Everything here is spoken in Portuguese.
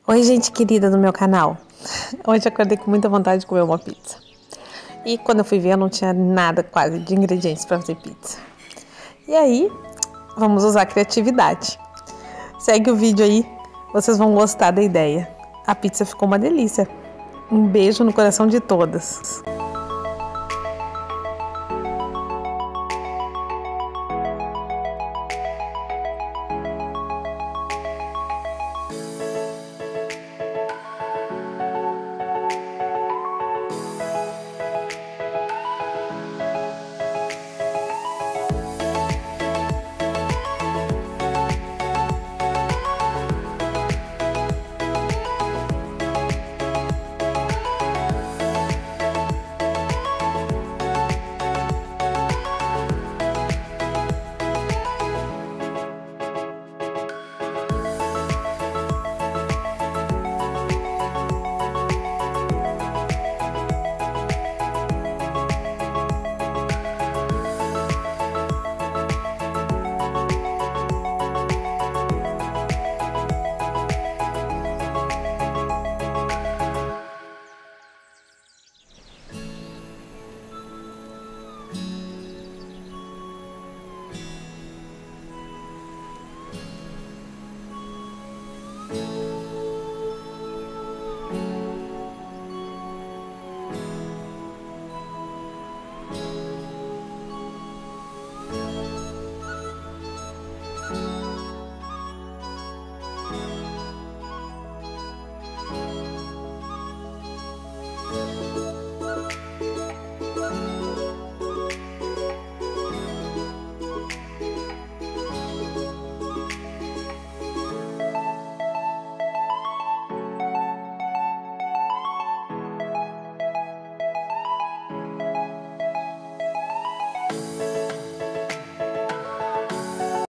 Oi, gente querida do meu canal. Hoje eu acordei com muita vontade de comer uma pizza. E quando eu fui ver, eu não tinha nada quase de ingredientes para fazer pizza. E aí, vamos usar a criatividade. Segue o vídeo aí, vocês vão gostar da ideia. A pizza ficou uma delícia. Um beijo no coração de todas.